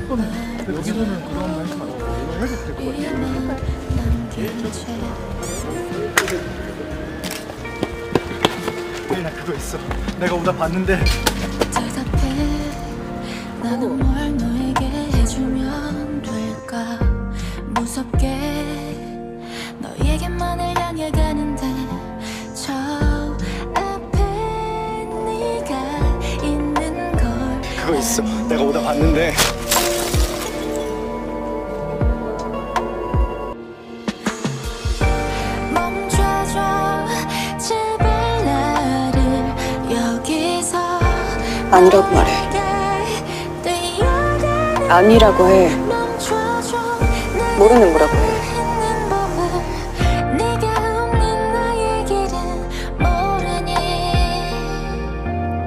여기서는 그런 말 하지 말고 이거 해도 될 것 같아. 나 그거 있어. 내가 오다 봤는데. 나는 뭘 너에게 해주면 될까? 무섭게 너에게만을 향해 가는데 저 앞에 네가 있는 걸. 그거 있어. 내가 오다 봤는데. 멈춰줘 제발 나를 여기서. 아니라고 말해. 아니라고 해. 모르는 거라고 해.